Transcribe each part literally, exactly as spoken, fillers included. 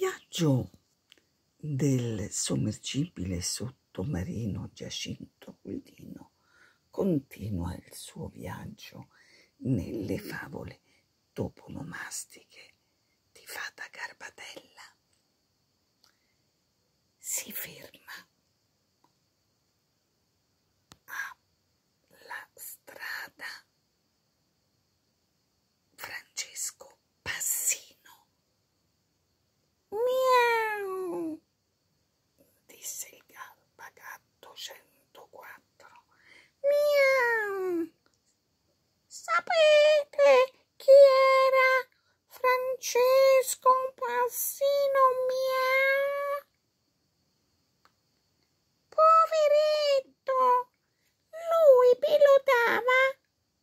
viaggio del sommergibile sottomarino Giacinto Pollino continua il suo viaggio nelle favole toponomastiche di Fata Garbatella. Si ferma alla strada Francesco Passino. Miau, disse il garbagatto centoquattro. Miau. Sapete chi era Francesco Passino? Miau. Poveretto, lui pilotava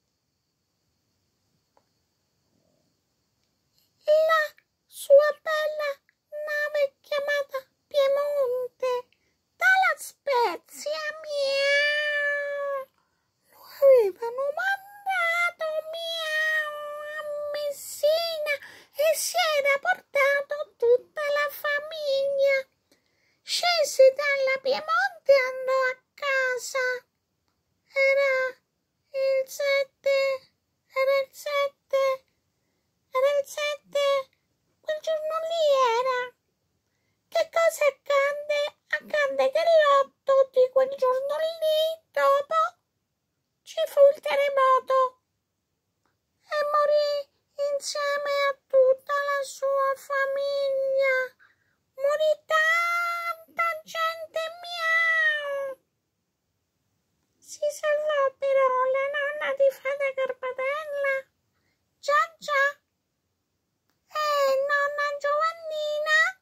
la sua bella nave chiamata Piemonte dalla Spezia. Miau. Lo avevano mandato miau a Messina e si era portato tutta la famiglia. Scese dalla Piemonte e andò a casa. Era il sette, era il sette, era il sette, quel giorno lì era. Che cosa accadde? Accadde che l'otto di quel giorno lì, dopo, ci fu il terremoto e morì insieme a tutta la sua famiglia. Morì tanta gente, miau. Si salvò però la nonna di Fata Garbatella. Già già. E nonna Giovannina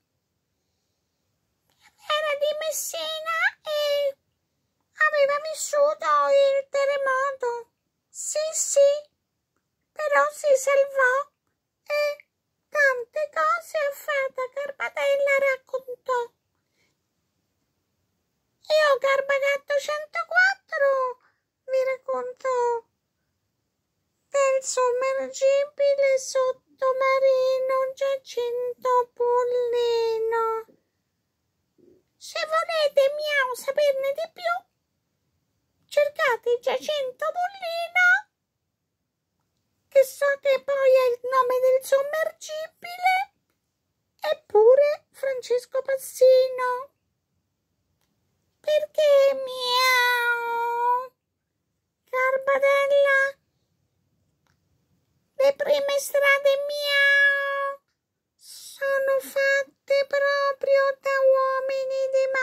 era di Messina e aveva vissuto il terremoto. Sì, sì, però si salvò e tante cose a Fata Garbatella raccontò. Io, Garbagatto centoquattro, vi racconto del sommergibile sottomarino Giacinto Pollino. Se volete miau saperne di più, cercate Giacinto Pollino, che so che poi è il nome del sommergibile, eppure Francesco Passino. Perché miau? Garbatella, le prime strade miau sono fatte proprio da uomini di